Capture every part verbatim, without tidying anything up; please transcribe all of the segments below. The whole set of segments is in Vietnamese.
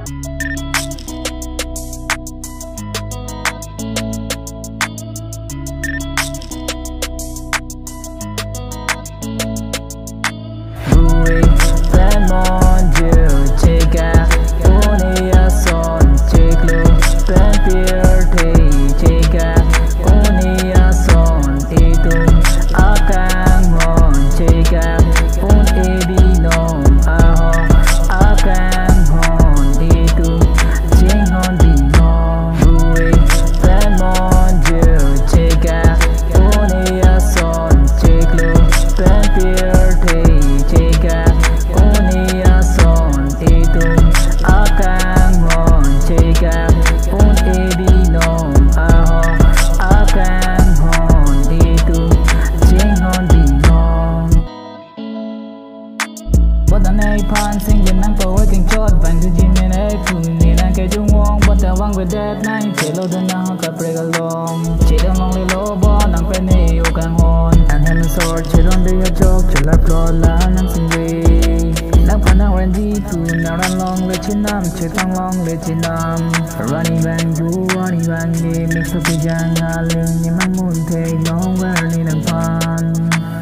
Pan sing bên nắng tối kinh chót vàng từ chim nên ấy phụ ni nàng kêu chung wong bắt đầu vang về dead nine chế lâu đơn nàng cặp rê galong chế đông long lê lô bo nàng bên này yêu càng hồn nàng hem sore chế đông đi ở chốc chế lấp lo lá nàng sinh về nàng pan nàng ren đi phụ nàng ran long lê trên nam chế tăng long lê trên nam running band du running band đi mix up với giang ngà lưng như mang muốn thấy nong về ni nàng pan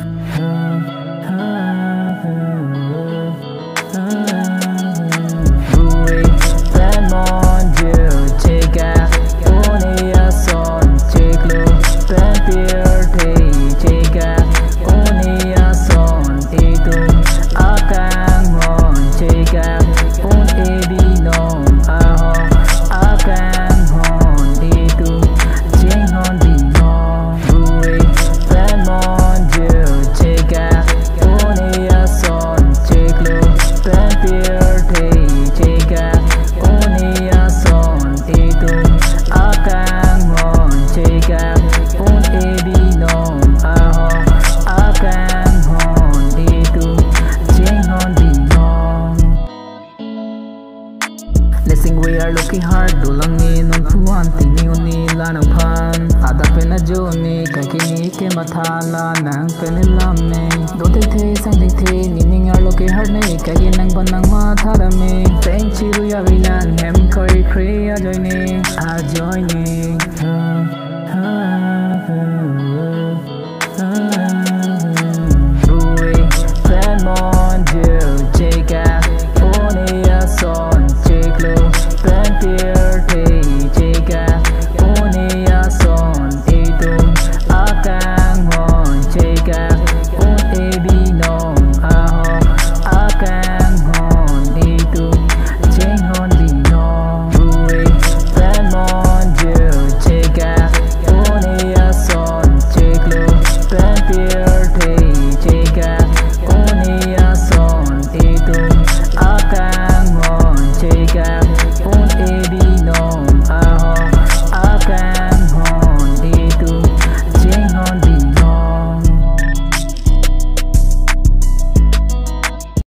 we are looking hard dulang ni non puan tingi uni la nang phan ada pena jo ni kakini ke mathala nang penilam ne do te the sang te the ni ning are looking hard ne kagi nang ban nang ma thara me thank you